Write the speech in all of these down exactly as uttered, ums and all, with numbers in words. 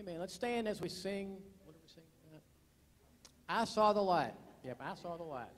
Amen. Let's stand as we sing. What did we sing? Uh, I saw the light. Yep, I saw the light.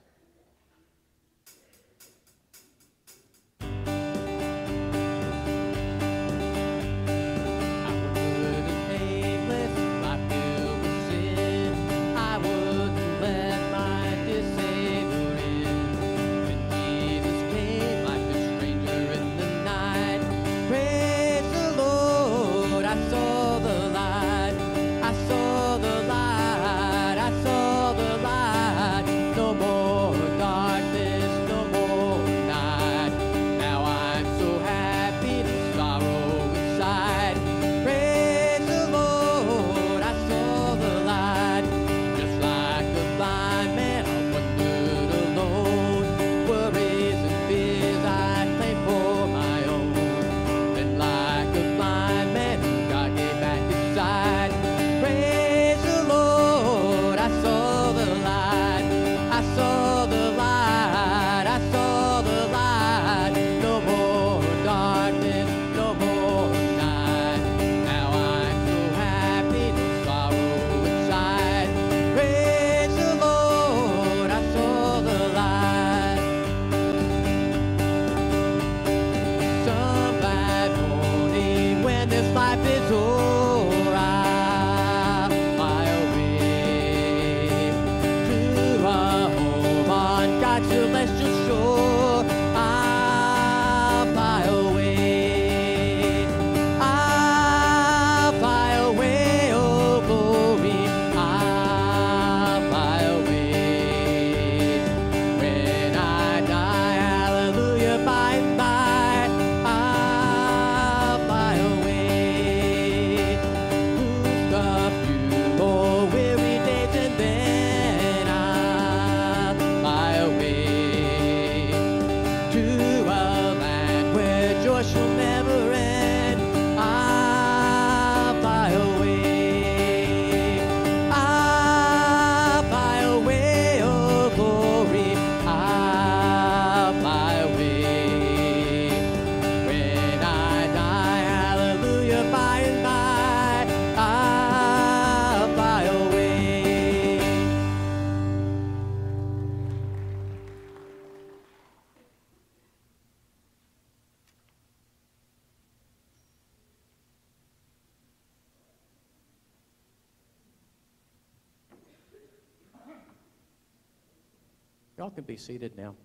Y'all can be seated now.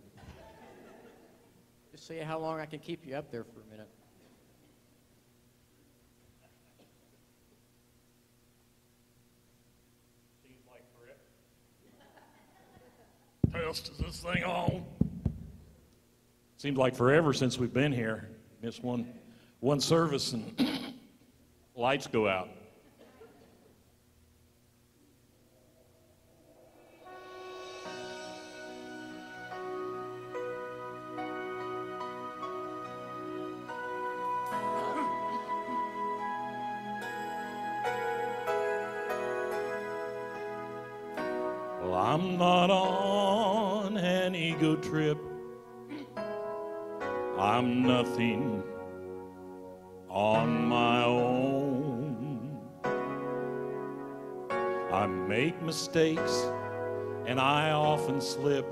Just see how long I can keep you up there for a minute. Seems like forever. Test, is this thing on? Seems like forever since we've been here. Missed one, one service and lights go out. I'm not on an ego trip. I'm nothing on my own. I make mistakes and I often slip.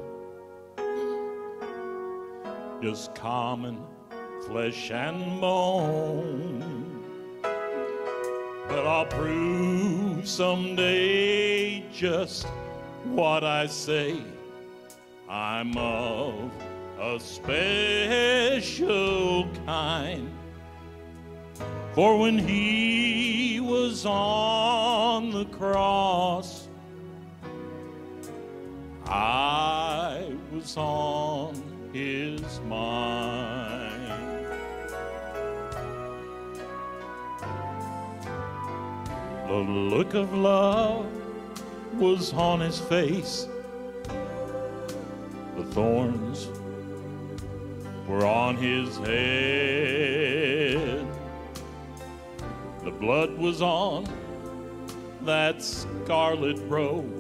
Just common flesh and bone. But I'll prove someday just what I say. I'm of a special kind. For when he was on the cross, I was on his mind. The look of love was on his face. The thorns were on his head. The blood was on that scarlet robe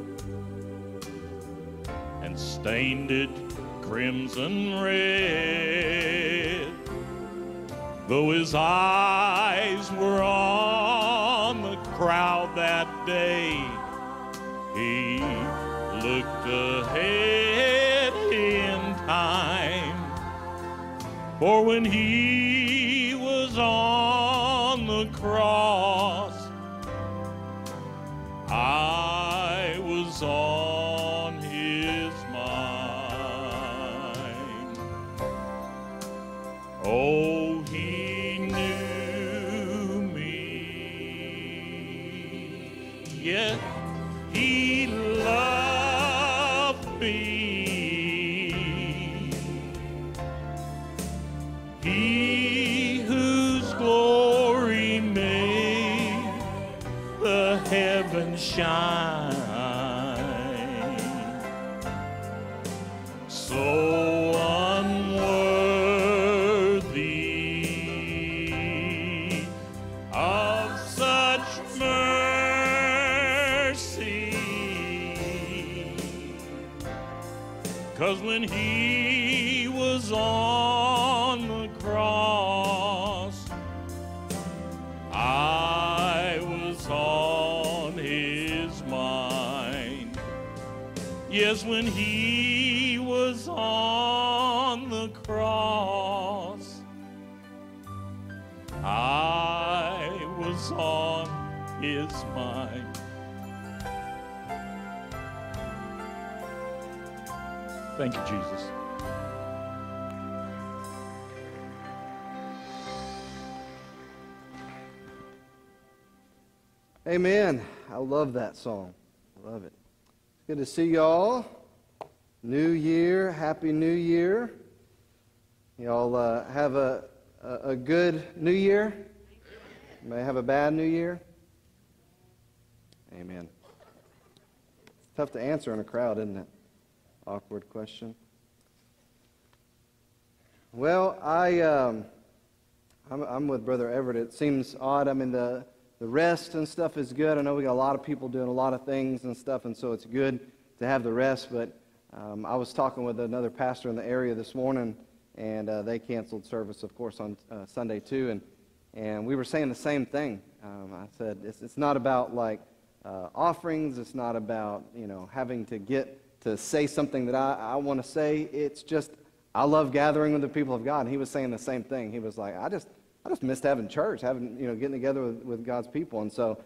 and stained it crimson red. Though his eyes were on the crowd that day. He looked ahead in time, for when he was on the cross, I was on his mind. Oh, he knew me. Yes, he loved me. He whose glory made the heavens shine, so unworthy of such mercy. 'Cause when he was on the cross, I was on his mind. Yes, when he was on the cross, I was on his mind. Thank you, Jesus. Amen. I love that song. I love it. It's good to see y'all. New Year. Happy New Year. Y'all uh, have a, a, a good New Year. You may have a bad New Year. Amen. It's tough to answer in a crowd, isn't it? Awkward question. Well, I, um, I'm, I'm with Brother Everett. It seems odd. I mean, the, the rest and stuff is good. I know we got a lot of people doing a lot of things and stuff, and so it's good to have the rest. But um, I was talking with another pastor in the area this morning, and uh, they canceled service, of course, on uh, Sunday too. And, and we were saying the same thing. Um, I said, it's, it's not about, like, uh, offerings. It's not about, you know, having to get to say something that I, I want to say. It's just, I love gathering with the people of God. And he was saying the same thing. He was like, I just I just missed having church, having, you know, getting together with, with God's people. And so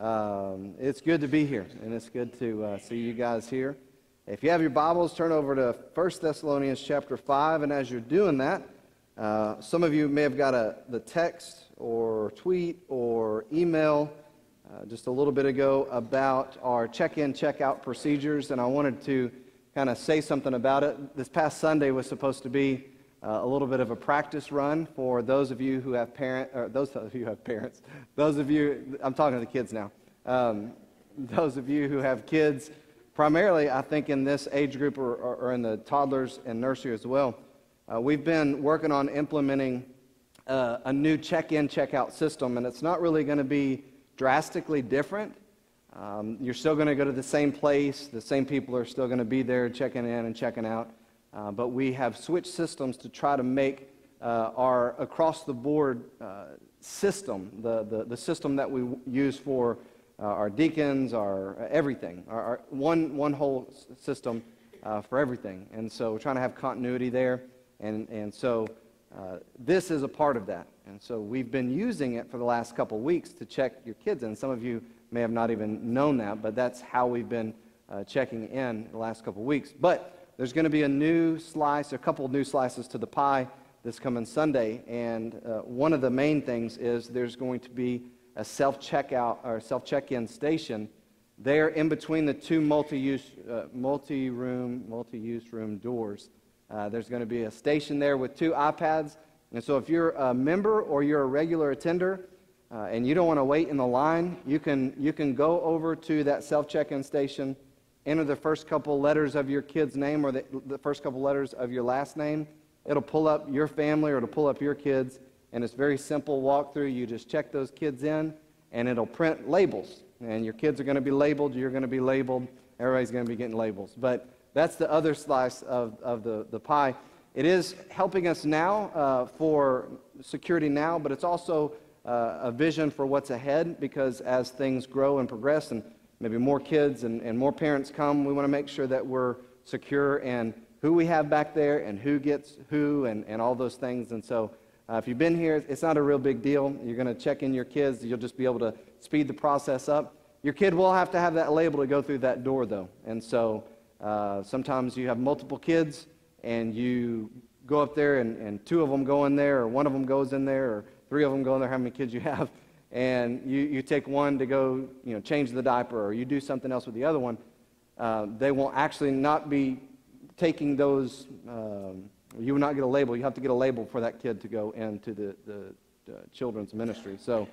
um, it's good to be here, and it's good to uh, see you guys here. If you have your Bibles, turn over to First Thessalonians chapter five. And as you're doing that, uh, some of you may have got a the text or tweet or email uh, just a little bit ago about our check-in, check-out procedures, and I wanted to kind of say something about it. This past Sunday was supposed to be uh, a little bit of a practice run for those of you who have parent, or those of you who have parents, those of you, I'm talking to the kids now, um, those of you who have kids, primarily I think in this age group or, or, or in the toddlers and nursery as well. Uh, we've been working on implementing uh, a new check-in, check-out system, and it's not really going to be drastically different. Um, you're still going to go to the same place. The same people are still going to be there checking in and checking out. Uh, but we have switched systems to try to make uh, our across-the-board uh, system, the, the, the system that we use for uh, our deacons, our uh, everything, our, our one, one whole system uh, for everything. And so we're trying to have continuity there. And, and so uh, this is a part of that. And so we've been using it for the last couple weeks to check your kids in. Some of you may have not even known that, but that's how we've been uh, checking in the last couple weeks. But there's going to be a new slice, a couple of new slices to the pie this coming Sunday, and uh, one of the main things is there's going to be a self-checkout or self-check-in station there in between the two multi-use, uh, multi-room, multi-use room doors. Uh, there's going to be a station there with two iPads, and so if you're a member or you're a regular attender, Uh, and you don't want to wait in the line, you can you can go over to that self-check-in station, enter the first couple letters of your kid's name or the, the first couple letters of your last name. It'll pull up your family or it'll pull up your kids, and it's very simple walkthrough. You just check those kids in, and it'll print labels. And your kids are going to be labeled, you're going to be labeled, everybody's going to be getting labels. But that's the other slice of, of the, the pie. It is helping us now uh, for security now, but it's also uh, a vision for what's ahead, because as things grow and progress and maybe more kids and, and more parents come, we want to make sure that we're secure in who we have back there and who gets who and, and all those things. And so uh, if you've been here, it's not a real big deal. You're going to check in your kids. You'll just be able to speed the process up. Your kid will have to have that label to go through that door, though. And so uh, sometimes you have multiple kids, and you go up there, and, and two of them go in there, or one of them goes in there, or three of them go in there, how many kids you have, and you, you take one to go, you know, change the diaper, or you do something else with the other one, uh, they won't actually not be taking those, um, you will not get a label. You have to get a label for that kid to go into the, the, the children's ministry. So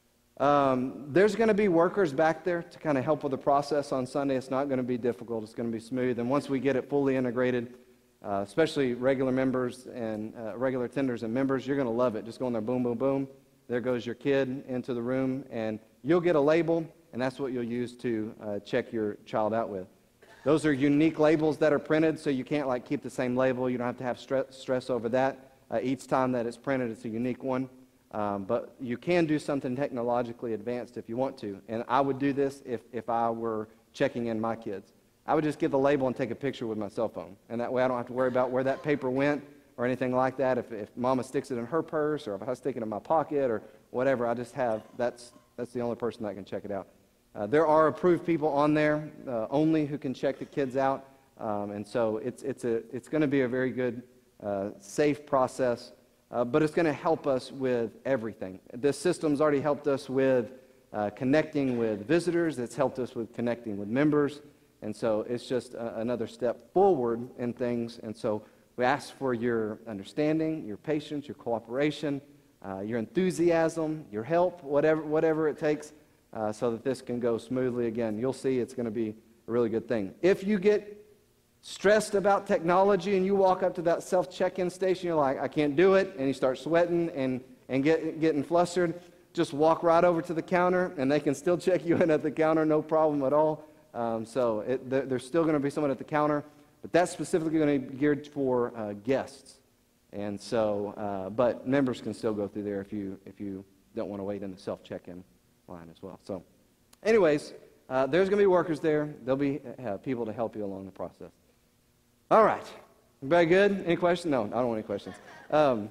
um, there's going to be workers back there to kind of help with the process on Sunday. It's not going to be difficult. It's going to be smooth. And once we get it fully integrated, uh, especially regular members and uh, regular tenders and members, you're going to love it. Just go in there, boom, boom, boom. There goes your kid into the room, and you'll get a label, and that's what you'll use to uh, check your child out with. Those are unique labels that are printed, so you can't like keep the same label. You don't have to have stress, stress over that. Uh, each time that it's printed, it's a unique one. Um, but you can do something technologically advanced if you want to. And I would do this if, if I were checking in my kids. I would just give the label and take a picture with my cell phone. And that way I don't have to worry about where that paper went or anything like that. If, if Mama sticks it in her purse, or if I stick it in my pocket or whatever, I just have, that's, that's the only person that can check it out. Uh, there are approved people on there uh, only who can check the kids out, um, and so it's, it's, a, it's going to be a very good, uh, safe process, uh, but it's going to help us with everything. This system's already helped us with uh, connecting with visitors. It's helped us with connecting with members, and so it's just a, another step forward in things. And so we ask for your understanding, your patience, your cooperation, uh, your enthusiasm, your help, whatever, whatever it takes. Uh, so that this can go smoothly. Again, you'll see it's going to be a really good thing. If you get stressed about technology and you walk up to that self-check-in station, you're like, I can't do it, and you start sweating and, and get, getting flustered, just walk right over to the counter, and they can still check you in at the counter, no problem at all. Um, so it, there, there's still going to be someone at the counter, but that's specifically going to be geared for uh, guests. And so, uh, but members can still go through there if you, if you don't want to wait in the self-check-in line as well. So anyways, uh, there's going to be workers there. There'll be uh, people to help you along the process. All right. Everybody good? Any questions? No, I don't want any questions. Um,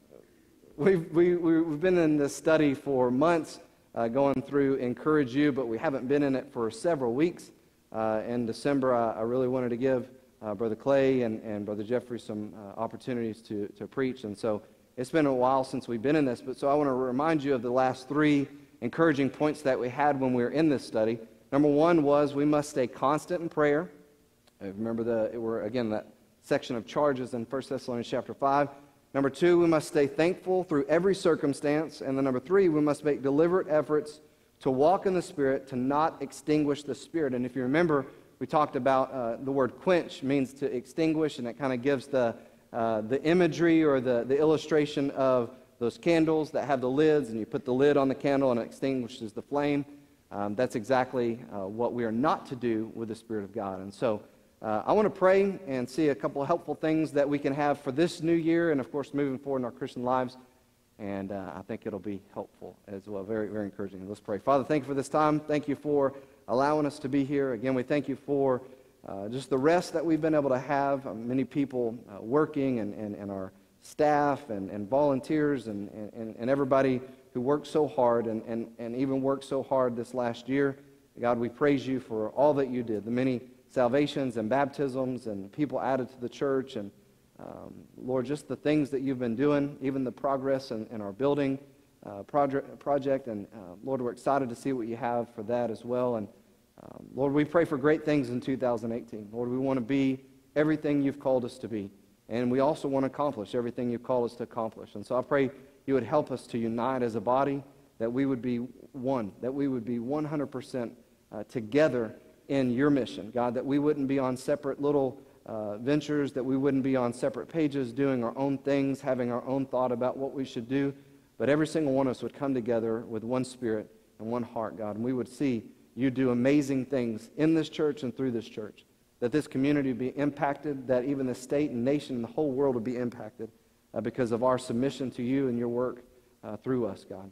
we've, we, we've been in this study for months, uh, going through Encourage You, but we haven't been in it for several weeks. Uh, in December, I, I really wanted to give uh, Brother Clay and, and Brother Jeffrey some uh, opportunities to, to preach, and so it's been a while since we've been in this, but so I want to remind you of the last three encouraging points that we had when we were in this study. Number one was we must stay constant in prayer. I remember the we're again that section of charges in First Thessalonians chapter five. Number two, we must stay thankful through every circumstance. And then number three, we must make deliberate efforts to walk in the Spirit, to not extinguish the Spirit. And if you remember, we talked about uh, the word quench means to extinguish, and it kind of gives the uh, the imagery or the, the illustration of those candles that have the lids, and you put the lid on the candle and it extinguishes the flame. Um, that's exactly uh, what we are not to do with the Spirit of God. And so uh, I want to pray and see a couple of helpful things that we can have for this new year and, of course, moving forward in our Christian lives. And uh, I think it'll be helpful as well. Very, very encouraging. Let's pray. Father, thank you for this time. Thank you for allowing us to be here. Again, we thank you for uh, just the rest that we've been able to have. Uh, many people uh, working and, and, and our staff and, and volunteers and, and, and everybody who worked so hard and, and, and even worked so hard this last year. God, we praise you for all that you did, the many salvations and baptisms and people added to the church. And um, Lord, just the things that you've been doing, even the progress in, in our building uh, project, project. And uh, Lord, we're excited to see what you have for that as well. And um, Lord, we pray for great things in two thousand eighteen. Lord, we want to be everything you've called us to be. And we also want to accomplish everything you've called us to accomplish. And so I pray you would help us to unite as a body, that we would be one, that we would be one hundred percent uh, together in your mission, God, that we wouldn't be on separate little uh, ventures, that we wouldn't be on separate pages doing our own things, having our own thought about what we should do, but every single one of us would come together with one spirit and one heart, God, and we would see you do amazing things in this church and through this church, that this community would be impacted, that even the state and nation and the whole world would be impacted uh, because of our submission to you and your work uh, through us, God.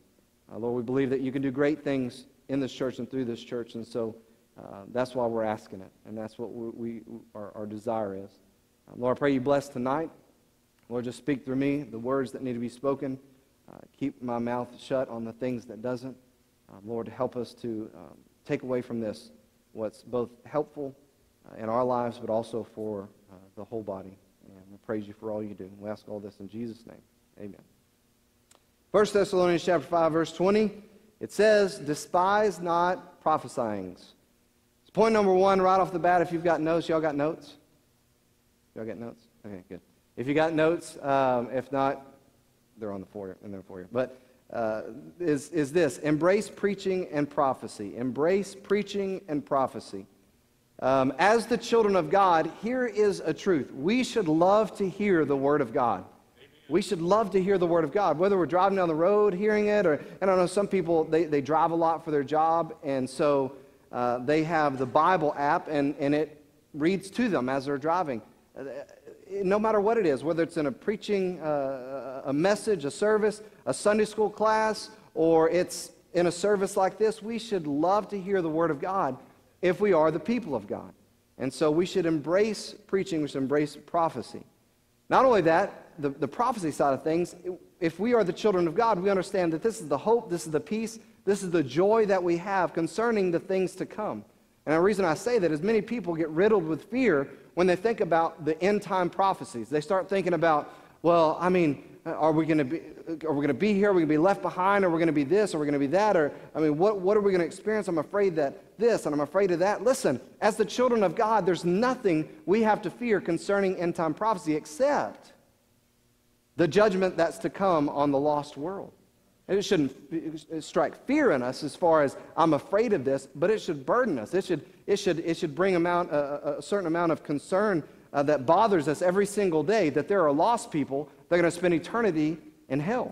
Uh, Lord, we believe that you can do great things in this church and through this church, and so uh, that's why we're asking it, and that's what we, we our, our desire is. Uh, Lord, I pray you bless tonight. Lord, just speak through me the words that need to be spoken. Uh, keep my mouth shut on the things that doesn't. Uh, Lord, help us to um, take away from this what's both helpful uh, in our lives, but also for uh, the whole body. And we praise you for all you do. We ask all this in Jesus' name. Amen. First Thessalonians chapter five, verse twenty, it says, despise not prophesying. It's point number one right off the bat. If you've got notes, y'all got notes? Y'all got notes? Okay, good. If you got notes, um, if not, they're on the foyer, in there for you. But uh, is, is this, embrace preaching and prophecy. Embrace preaching and prophecy. Um, as the children of God, here is a truth. We should love to hear the Word of God. We should love to hear the Word of God, whether we're driving down the road hearing it, or, I don't know, some people, they, they drive a lot for their job, and so uh, they have the Bible app, and, and it reads to them as they're driving. Uh, no matter what it is, whether it's in a preaching, uh, a message, a service, a Sunday school class, or it's in a service like this, we should love to hear the Word of God if we are the people of God. And so we should embrace preaching, we should embrace prophecy. Not only that, the, the prophecy side of things, if we are the children of God, we understand that this is the hope, this is the peace, this is the joy that we have concerning the things to come. And the reason I say that is many people get riddled with fear when they think about the end time prophecies. They start thinking about, well, I mean, are we going to be, are we going to be here? Are we going to be left behind? Are we going to be this? Are we going to be that? Or, I mean, what, what are we going to experience? I'm afraid that this, and I'm afraid of that. Listen, as the children of God, there's nothing we have to fear concerning end time prophecy except the judgment that's to come on the lost world. And it shouldn't strike fear in us as far as I'm afraid of this, but it should burden us. It should, it should, it should bring amount, a, a certain amount of concern uh, that bothers us every single day, that there are lost people that are going to spend eternity in hell.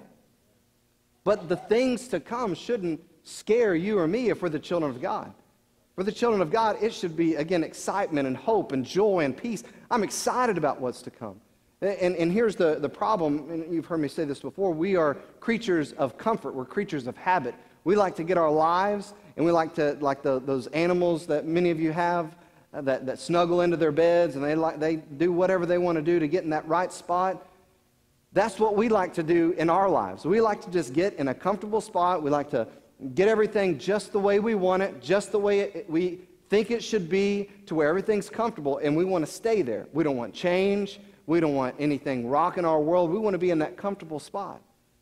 But the things to come shouldn't scare you or me if we're the children of God. For the children of God, it should be, again, excitement and hope and joy and peace. I'm excited about what's to come. And, and here's the, the problem, and you've heard me say this before, we are creatures of comfort, we're creatures of habit. We like to get our lives, and we like to, like the, those animals that many of you have, uh, that, that snuggle into their beds, and they, like, they do whatever they want to do to get in that right spot. That's what we like to do in our lives. We like to just get in a comfortable spot, we like to get everything just the way we want it, just the way it, we think it should be, to where everything's comfortable, and we want to stay there. We don't want change. We don't want anything rocking our world. We want to be in that comfortable spot.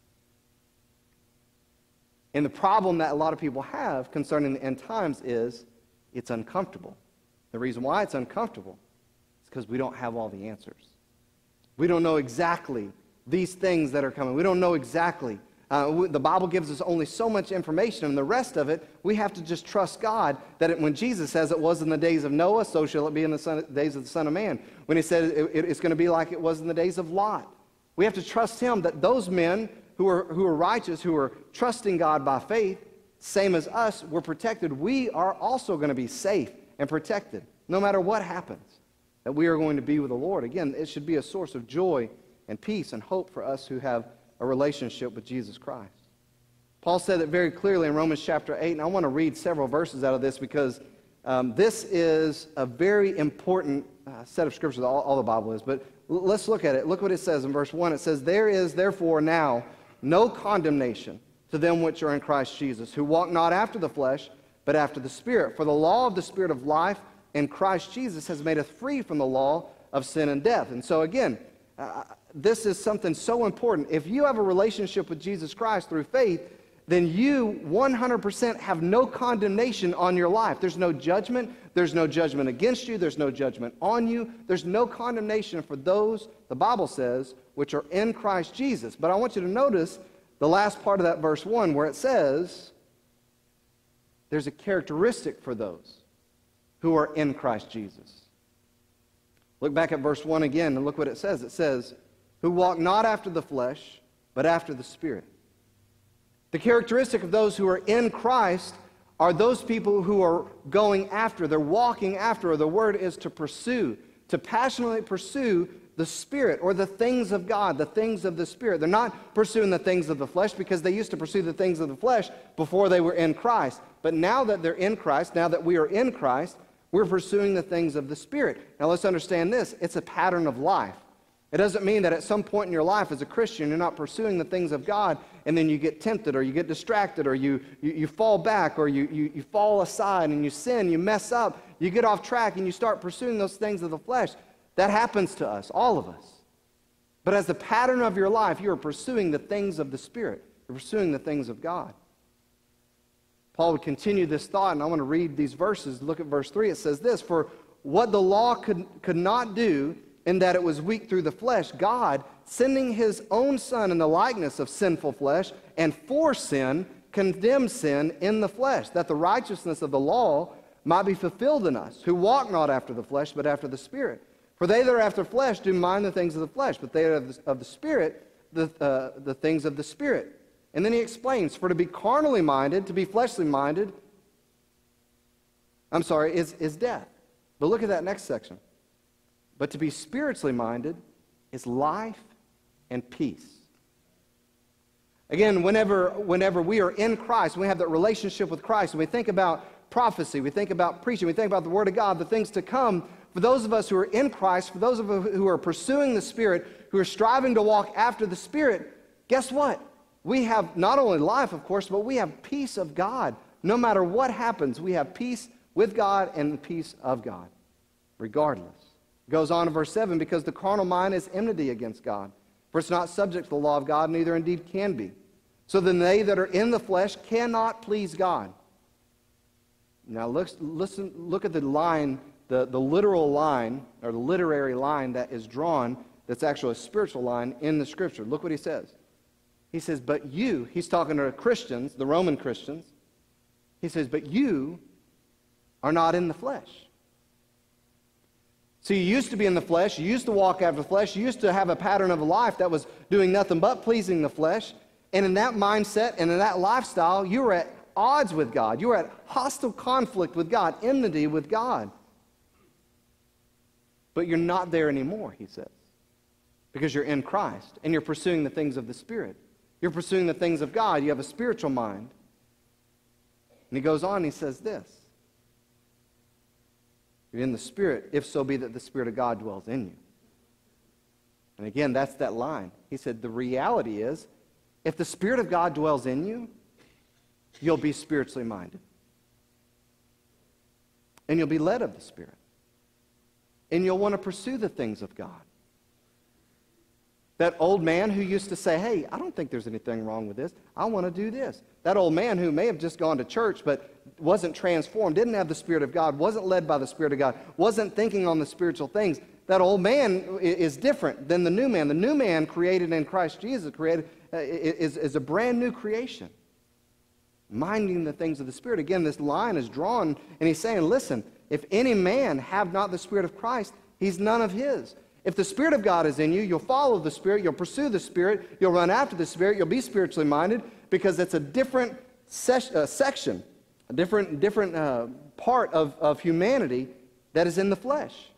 And the problem that a lot of people have concerning the end times is it's uncomfortable. The reason why it's uncomfortable is because we don't have all the answers. We don't know exactly these things that are coming. We don't know exactly. Uh, the Bible gives us only so much information, and the rest of it, we have to just trust God that it, when Jesus says it was in the days of Noah, so shall it be in the son, days of the Son of Man. When he said it, it, it's going to be like it was in the days of Lot. We have to trust him that those men who are, who are righteous, who are trusting God by faith, same as us, were protected. We are also going to be safe and protected, no matter what happens, that we are going to be with the Lord. Again, it should be a source of joy and peace and hope for us who have a relationship with Jesus Christ. Paul said it very clearly in Romans chapter eight, and I want to read several verses out of this because um, this is a very important uh, set of scriptures, all, all the Bible is, but l- let's look at it. Look what it says in verse one. It says, there is therefore now no condemnation to them which are in Christ Jesus, who walk not after the flesh, but after the Spirit. For the law of the Spirit of life in Christ Jesus has made us free from the law of sin and death. And so again, uh, this is something so important. If you have a relationship with Jesus Christ through faith, then you one hundred percent have no condemnation on your life. There's no judgment. There's no judgment against you. There's no judgment on you. There's no condemnation for those, the Bible says, which are in Christ Jesus. But I want you to notice the last part of that verse one where it says there's a characteristic for those who are in Christ Jesus. Look back at verse one again and look what it says. It says, who walk not after the flesh, but after the Spirit. The characteristic of those who are in Christ are those people who are going after, they're walking after, or the word is to pursue, to passionately pursue the Spirit, or the things of God, the things of the Spirit. They're not pursuing the things of the flesh because they used to pursue the things of the flesh before they were in Christ. But now that they're in Christ, now that we are in Christ, we're pursuing the things of the Spirit. Now let's understand this. It's a pattern of life. It doesn't mean that at some point in your life as a Christian, you're not pursuing the things of God, and then you get tempted, or you get distracted, or you, you, you fall back, or you, you, you fall aside, and you sin, you mess up, you get off track, and you start pursuing those things of the flesh. That happens to us, all of us. But as the pattern of your life, you are pursuing the things of the Spirit. You're pursuing the things of God. Paul would continue this thought, and I want to read these verses. Look at verse three. It says this, "For what the law could, could not do, in that it was weak through the flesh, God, sending his own Son in the likeness of sinful flesh, and for sin, condemned sin in the flesh, that the righteousness of the law might be fulfilled in us, who walk not after the flesh, but after the Spirit. For they that are after flesh do mind the things of the flesh, but they that are of the, of the Spirit, the, uh, the things of the Spirit." And then he explains, "For to be carnally minded, to be fleshly minded, I'm sorry, is, is death." But look at that next section. "But to be spiritually minded is life and peace." Again, whenever, whenever we are in Christ, we have that relationship with Christ, and we think about prophecy, we think about preaching, we think about the Word of God, the things to come, for those of us who are in Christ, for those of us who are pursuing the Spirit, who are striving to walk after the Spirit, guess what? We have not only life, of course, but we have peace of God. No matter what happens, we have peace with God and the peace of God, regardless. It goes on in verse seven, "Because the carnal mind is enmity against God, for it's not subject to the law of God, neither indeed can be. So then they that are in the flesh cannot please God." Now look, listen, look at the line, the, the literal line, or the literary line that is drawn, that's actually a spiritual line in the Scripture. Look what he says. He says, "But you," he's talking to Christians, the Roman Christians. He says, "But you are not in the flesh." So you used to be in the flesh, you used to walk after the flesh, you used to have a pattern of a life that was doing nothing but pleasing the flesh. And in that mindset and in that lifestyle, you were at odds with God. You were at hostile conflict with God, enmity with God. But you're not there anymore, he says, because you're in Christ and you're pursuing the things of the Spirit. You're pursuing the things of God. You have a spiritual mind. And he goes on, he says this, "You're in the Spirit, if so be that the Spirit of God dwells in you." And again, that's that line. He said, the reality is, if the Spirit of God dwells in you, you'll be spiritually minded. And you'll be led of the Spirit. And you'll want to pursue the things of God. That old man who used to say, "Hey, I don't think there's anything wrong with this. I want to do this." That old man who may have just gone to church but wasn't transformed, didn't have the Spirit of God, wasn't led by the Spirit of God, wasn't thinking on the spiritual things. That old man is different than the new man. The new man created in Christ Jesus created uh, is, is a brand new creation. Minding the things of the Spirit. Again, this line is drawn, and he's saying, listen, if any man have not the Spirit of Christ, he's none of his. If the Spirit of God is in you, you'll follow the Spirit, you'll pursue the Spirit, you'll run after the Spirit, you'll be spiritually minded, because it's a different ses- uh, section, a different, different uh, part of, of humanity that is in the flesh.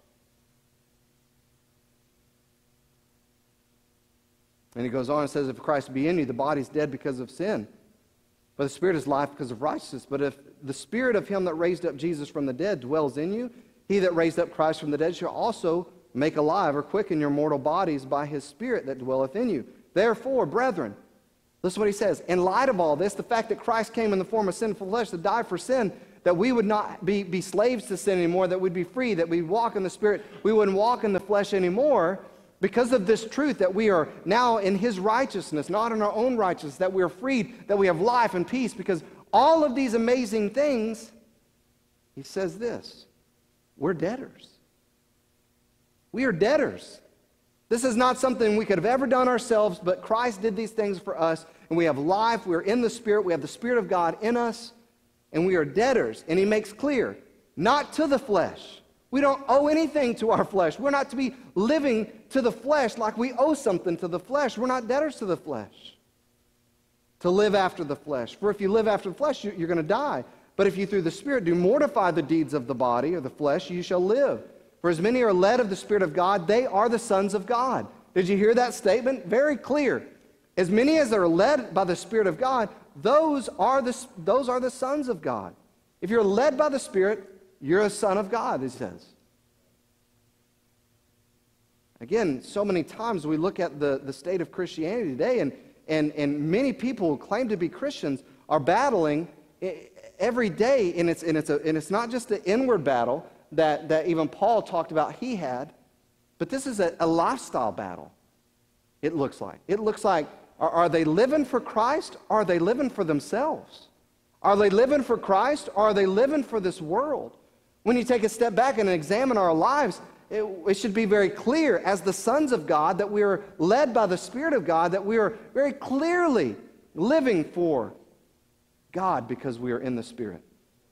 And he goes on and says, "If Christ be in you, the body's dead because of sin, but the Spirit is life because of righteousness. But if the Spirit of him that raised up Jesus from the dead dwells in you, he that raised up Christ from the dead shall also make alive or quicken your mortal bodies by his Spirit that dwelleth in you. Therefore, brethren," listen to what he says, "in light of all this, the fact that Christ came in the form of sinful flesh to die for sin, that we would not be, be slaves to sin anymore, that we'd be free, that we'd walk in the Spirit, we wouldn't walk in the flesh anymore, because of this truth that we are now in his righteousness, not in our own righteousness, that we are freed, that we have life and peace, because all of these amazing things," he says this, "we're debtors. We are debtors. This is not something we could have ever done ourselves, but Christ did these things for us, and we have life, we're in the Spirit, we have the Spirit of God in us, and we are debtors." And he makes clear, not to the flesh. We don't owe anything to our flesh. We're not to be living to the flesh like we owe something to the flesh. We're not debtors to the flesh, to live after the flesh. For if you live after the flesh, you're going to die. But if you through the Spirit do mortify the deeds of the body or the flesh, you shall live. For as many are led of the Spirit of God, they are the sons of God. Did you hear that statement? Very clear. As many as are led by the Spirit of God, those are the, those are the sons of God. If you're led by the Spirit, you're a son of God, it says. Again, so many times we look at the, the state of Christianity today, and, and, and many people who claim to be Christians are battling every day, and it's, and it's, a, and it's not just an inward battle that, that even Paul talked about he had, but this is a, a lifestyle battle, it looks like. It looks like, are, are they living for Christ, or are they living for themselves? Are they living for Christ, or are they living for this world? When you take a step back and examine our lives, it, it should be very clear as the sons of God that we are led by the Spirit of God, that we are very clearly living for God because we are in the Spirit.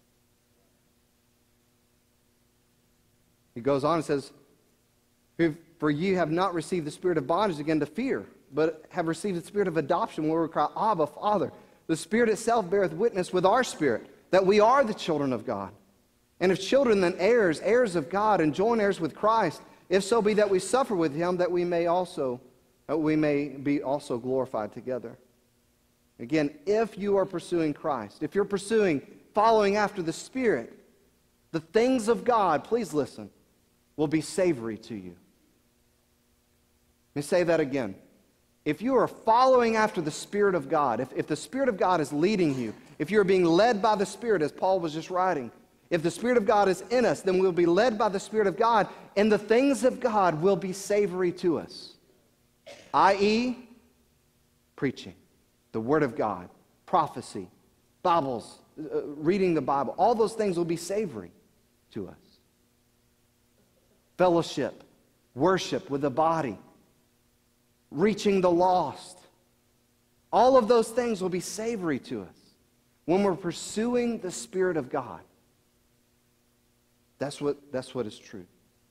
He goes on and says, for you have not received the spirit of bondage again to fear, but have received the spirit of adoption where we cry, Abba, Father. The Spirit itself beareth witness with our spirit that we are the children of God. And if children, then heirs, heirs of God, and joint heirs with Christ, if so be that we suffer with him, that we may also, that we may be also glorified together. Again, if you are pursuing Christ, if you're pursuing, following after the Spirit, the things of God, please listen, will be savory to you. Let me say that again. If you are following after the Spirit of God, if, if the Spirit of God is leading you, if you're being led by the Spirit, as Paul was just writing, if the Spirit of God is in us, then we'll be led by the Spirit of God, and the things of God will be savory to us, that is, preaching, the Word of God, prophecy, Bibles, uh, reading the Bible. All those things will be savory to us. Fellowship, worship with the body, reaching the lost. All of those things will be savory to us when we're pursuing the Spirit of God. That's what, that's what is true.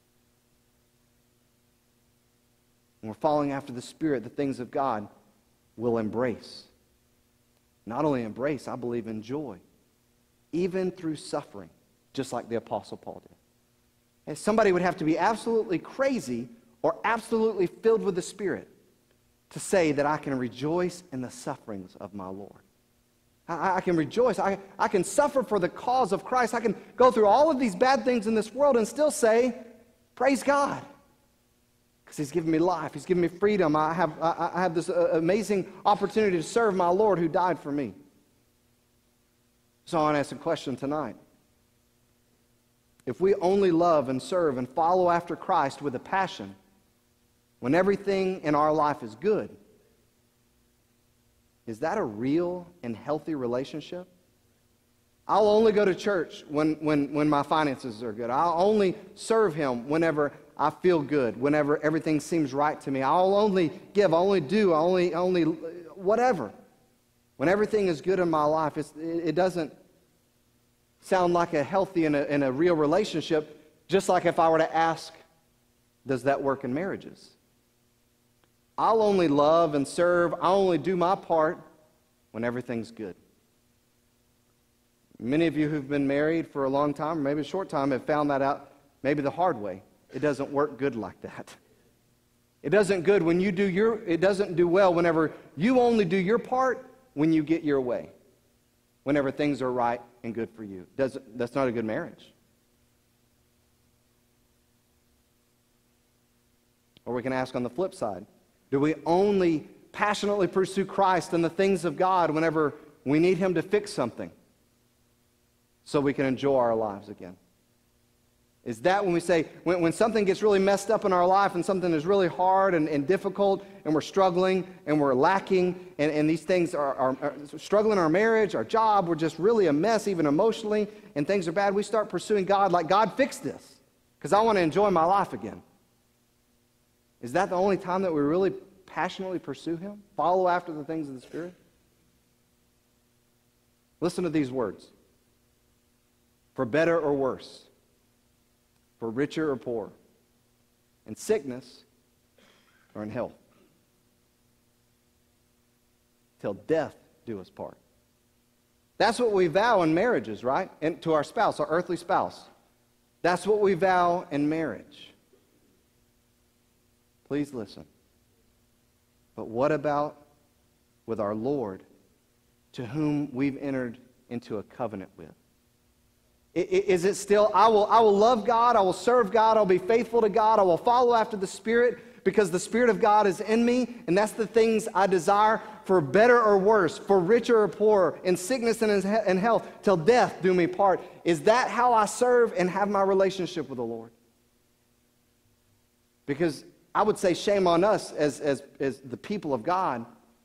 When we're following after the Spirit, the things of God will embrace. Not only embrace, I believe enjoy. Even through suffering, just like the Apostle Paul did. And somebody would have to be absolutely crazy or absolutely filled with the Spirit to say that I can rejoice in the sufferings of my Lord. I, I can rejoice. I, I can suffer for the cause of Christ. I can go through all of these bad things in this world and still say, praise God. Because He's given me life. He's given me freedom. I have, I, I have this uh, amazing opportunity to serve my Lord who died for me. So I want to ask a question tonight. If we only love and serve and follow after Christ with a passion, when everything in our life is good, is that a real and healthy relationship? I'll only go to church when, when, when my finances are good. I'll only serve Him whenever I feel good, whenever everything seems right to me. I'll only give, I'll only do, I'll only, only whatever. When everything is good in my life, it's, it doesn't sound like a healthy and a, and a real relationship, just like if I were to ask, does that work in marriages? I'll only love and serve, I'll only do my part when everything's good. Many of you who've been married for a long time, or maybe a short time, have found that out maybe the hard way. It doesn't work good like that. It doesn't good when you do your, it doesn't do well whenever you only do your part when you get your way. Whenever things are right and good for you. Doesn't, that's not a good marriage. Or we can ask on the flip side, do we only passionately pursue Christ and the things of God whenever we need Him to fix something so we can enjoy our lives again? Is that when we say, when, when something gets really messed up in our life and something is really hard and, and difficult and we're struggling and we're lacking and, and these things are, are, are struggling in our marriage, our job, we're just really a mess even emotionally and things are bad, we start pursuing God like, God, fix this because I want to enjoy my life again. Is that the only time that we really passionately pursue Him? Follow after the things of the Spirit? Listen to these words. For better or worse, for richer or poor, in sickness or in health, till death do us part. That's what we vow in marriages, right? And to our spouse, our earthly spouse. That's what we vow in marriage. Please listen. But what about with our Lord, to whom we've entered into a covenant with? I- i- Is it still, I will, I will love God, I will serve God, I'll be faithful to God, I will follow after the Spirit because the Spirit of God is in me, and that's the things I desire, for better or worse, for richer or poorer, in sickness and in in health, till death do me part. Is that how I serve and have my relationship with the Lord? Because I would say shame on us as, as, as the people of God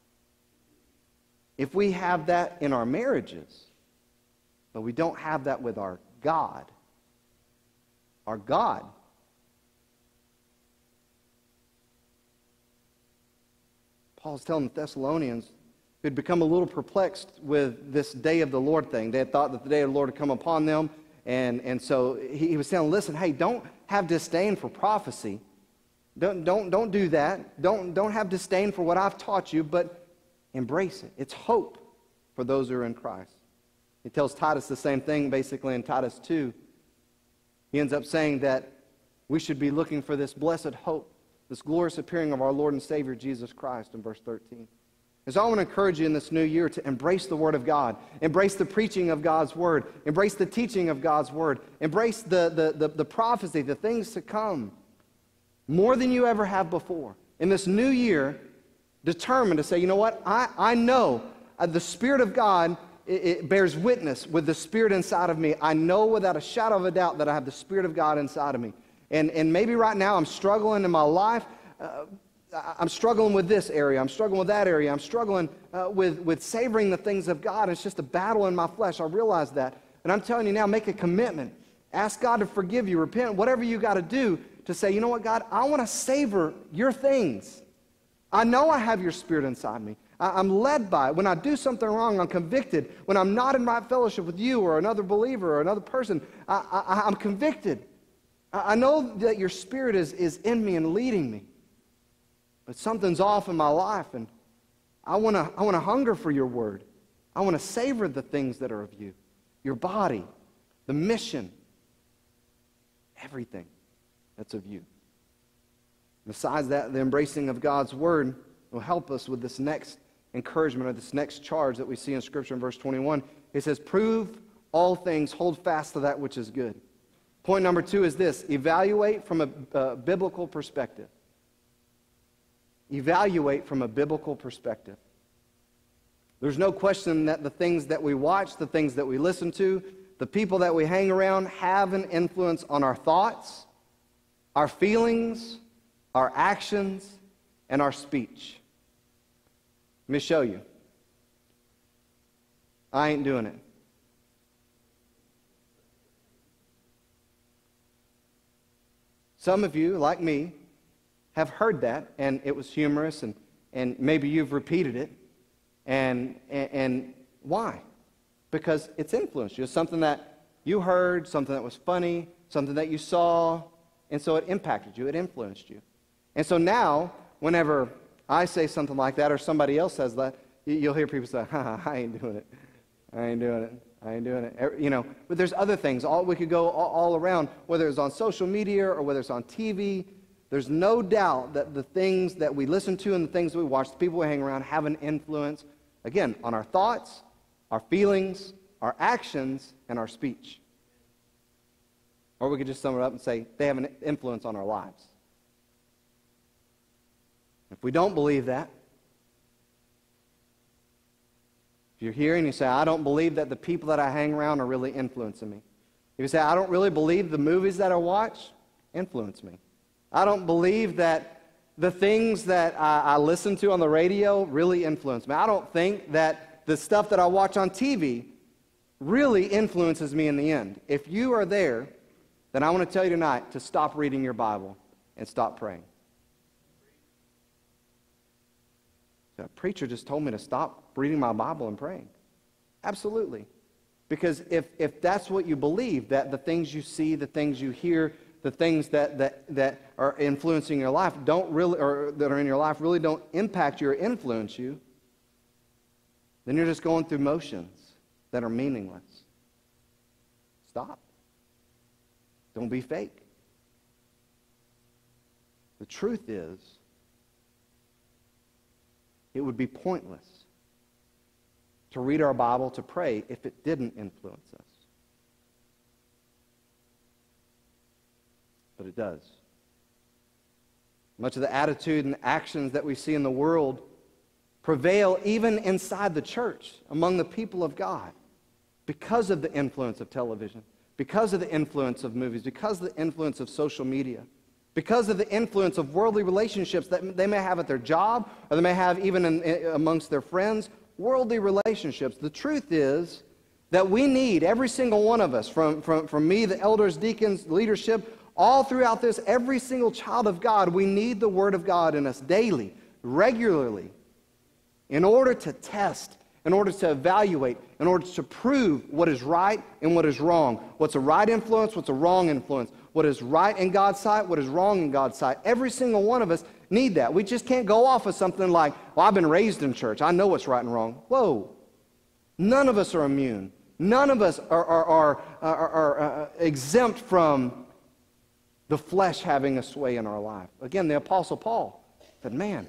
if we have that in our marriages, but we don't have that with our God. Our God. Paul's telling the Thessalonians who had become a little perplexed with this day of the Lord thing. They had thought that the day of the Lord had come upon them. And, and so he, he was saying, listen, hey, don't have disdain for prophecy. Don't, don't, don't do that. Don't, don't have disdain for what I've taught you, but embrace it. It's hope for those who are in Christ. He tells Titus the same thing basically in Titus two. He ends up saying that we should be looking for this blessed hope, this glorious appearing of our Lord and Savior Jesus Christ in verse thirteen. And so I want to encourage you in this new year to embrace the Word of God, embrace the preaching of God's Word, embrace the teaching of God's Word, embrace the, the, the, the prophecy, the things to come, more than you ever have before. In this new year, determined to say, you know what, I, I know uh, the Spirit of God, it, it bears witness with the Spirit inside of me. I know without a shadow of a doubt that I have the Spirit of God inside of me. And, and maybe right now I'm struggling in my life. Uh, I'm struggling with this area. I'm struggling with that area. I'm struggling uh, with, with savoring the things of God. It's just a battle in my flesh. I realize that. And I'm telling you now, make a commitment. Ask God to forgive you. Repent. Whatever you got to do to say, you know what, God, I want to savor your things. I know I have your Spirit inside me. I, I'm led by it. When I do something wrong, I'm convicted. When I'm not in right fellowship with you or another believer or another person, I, I, I'm convicted. I, I know that your Spirit is, is in me and leading me. But something's off in my life, and I want to I want to hunger for your word. I want to savor the things that are of you, your body, the mission, everything that's of you. Besides that, the embracing of God's word will help us with this next encouragement or this next charge that we see in Scripture in verse twenty-one. It says, prove all things, hold fast to that which is good. Point number two is this: evaluate from a uh, biblical perspective. Evaluate from a biblical perspective. There's no question that the things that we watch, the things that we listen to, the people that we hang around have an influence on our thoughts, our feelings, our actions, and our speech. Let me show you. I ain't doing it. Some of you, like me, have heard that, and it was humorous, and, and maybe you've repeated it. And, and, and why? Because it's influenced you. It's something that you heard, something that was funny, something that you saw, and so it impacted you, it influenced you. And so now, whenever I say something like that or somebody else says that, you'll hear people say, ha, I ain't doing it. I ain't doing it. I ain't doing it. You know, but there's other things. All, we could go all, all around, whether it's on social media or whether it's on T V. There's no doubt that the things that we listen to and the things that we watch, the people we hang around, have an influence, again, on our thoughts, our feelings, our actions, and our speech. Or we could just sum it up and say they have an influence on our lives. If we don't believe that, if you're here and you say, I don't believe that the people that I hang around are really influencing me. If you say, I don't really believe the movies that I watch influence me. I don't believe that the things that I, I listen to on the radio really influence me. I don't think that the stuff that I watch on T V really influences me in the end. If you are there, then I want to tell you tonight to stop reading your Bible and stop praying. The preacher just told me to stop reading my Bible and praying. Absolutely. Because if, if that's what you believe, that the things you see, the things you hear, the things that, that, that are influencing your life don't really, or that are in your life really don't impact you or influence you, then you're just going through motions that are meaningless. Stop. Don't be fake. The truth is, it would be pointless to read our Bible, to pray, if it didn't influence us. But it does. Much of the attitude and actions that we see in the world prevail even inside the church, among the people of God, because of the influence of television, because of the influence of movies, because of the influence of social media, because of the influence of worldly relationships that they may have at their job, or they may have even in, in, amongst their friends, worldly relationships. The truth is that we need, every single one of us, from, from, from me, the elders, deacons, leadership, all throughout this, every single child of God, we need the Word of God in us daily, regularly, in order to test, in order to evaluate, in order to prove what is right and what is wrong. What's a right influence, what's a wrong influence. What is right in God's sight, what is wrong in God's sight. Every single one of us need that. We just can't go off of something like, well, I've been raised in church. I know what's right and wrong. Whoa. None of us are immune. None of us are, are, are, are, are uh, exempt from the flesh having a sway in our life. Again, the Apostle Paul said, man,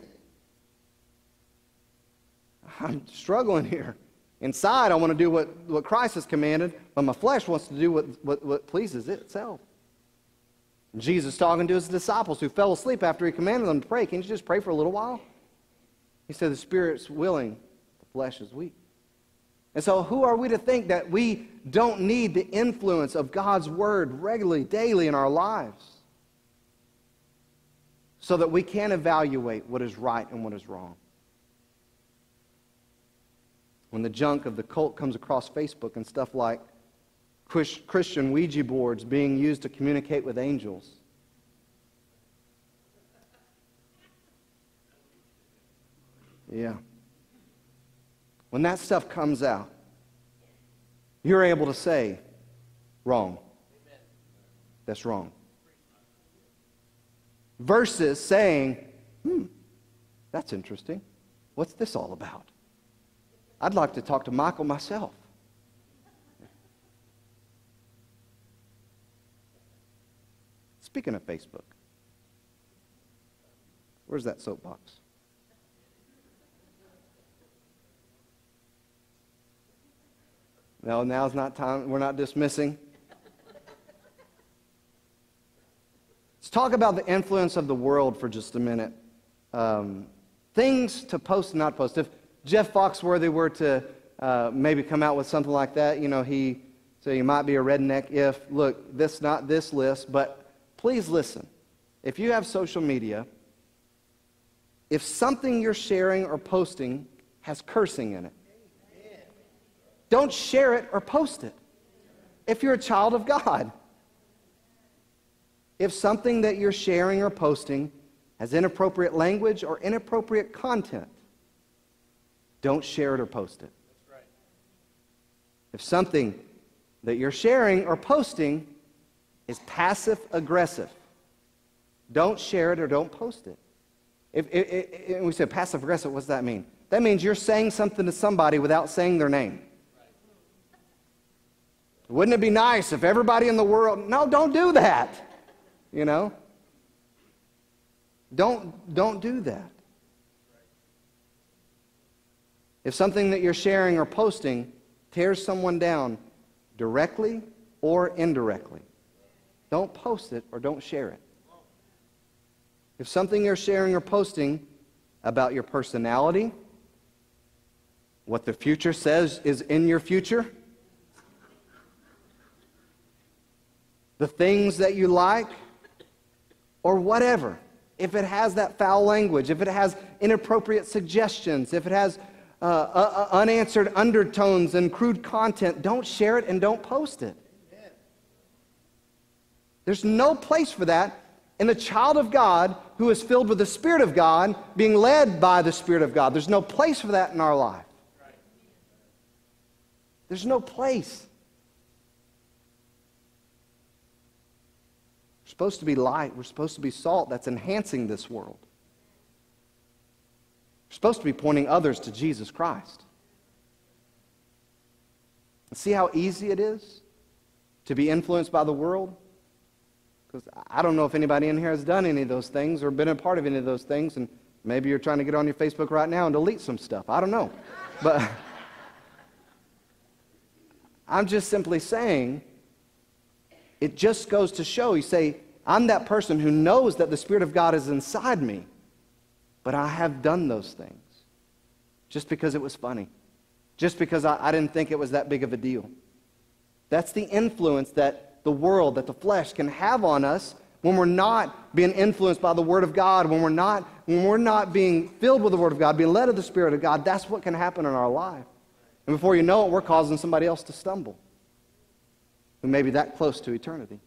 I'm struggling here. Inside, I want to do what, what Christ has commanded, but my flesh wants to do what, what, what pleases itself. Jesus talking to his disciples who fell asleep after he commanded them to pray. Can't you just pray for a little while? He said, the spirit's willing, the flesh is weak. And so who are we to think that we don't need the influence of God's word regularly, daily in our lives, so that we can evaluate what is right and what is wrong? When the junk of the cult comes across Facebook and stuff like Christian Ouija boards being used to communicate with angels. Yeah. When that stuff comes out, you're able to say, wrong. That's wrong. Versus saying, hmm, that's interesting. What's this all about? I'd like to talk to Michael myself. Speaking of Facebook, where's that soapbox? No, now's not time. We're not dismissing. Let's talk about the influence of the world for just a minute. Um, things to post and not post. If Jeff Foxworthy were to uh, maybe come out with something like that, you know, he so you might be a redneck if, look, this not this list, but please listen. If you have social media, if something you're sharing or posting has cursing in it, don't share it or post it. If you're a child of God, if something that you're sharing or posting has inappropriate language or inappropriate content, don't share it or post it. If something that you're sharing or posting is passive-aggressive, don't share it or don't post it. If, if, if we say passive-aggressive, what does that mean? That means you're saying something to somebody without saying their name. Wouldn't it be nice if everybody in the world... No, don't do that. You know? Don't, don't do that. If something that you're sharing or posting tears someone down directly or indirectly, don't post it or don't share it. If something you're sharing or posting about your personality, what the future says is in your future, the things that you like, or whatever, if it has that foul language, if it has inappropriate suggestions, if it has uh, uh, unanswered undertones and crude content, don't share it and don't post it. There's no place for that in the child of God who is filled with the Spirit of God, being led by the Spirit of God. There's no place for that in our life. There's no place. We're supposed to be light. We're supposed to be salt that's enhancing this world. We're supposed to be pointing others to Jesus Christ. And see how easy it is to be influenced by the world? Because I don't know if anybody in here has done any of those things or been a part of any of those things, and maybe you're trying to get on your Facebook right now and delete some stuff. I don't know. But I'm just simply saying, it just goes to show, you say, I'm that person who knows that the Spirit of God is inside me, but I have done those things just because it was funny, just because I, I didn't think it was that big of a deal. That's the influence that the world, that the flesh can have on us when we're not being influenced by the Word of God, when we're not, when we're not being filled with the Word of God, being led of the Spirit of God. That's what can happen in our life. And before you know it, we're causing somebody else to stumble who may be that close to eternity.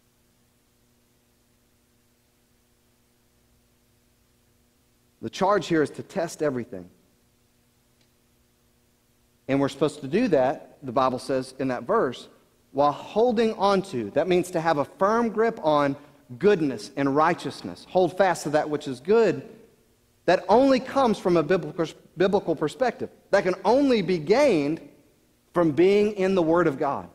The charge here is to test everything. And we're supposed to do that, the Bible says in that verse, while holding on to. That means to have a firm grip on goodness and righteousness. Hold fast to that which is good. That only comes from a biblical, biblical perspective. That can only be gained from being in the Word of God.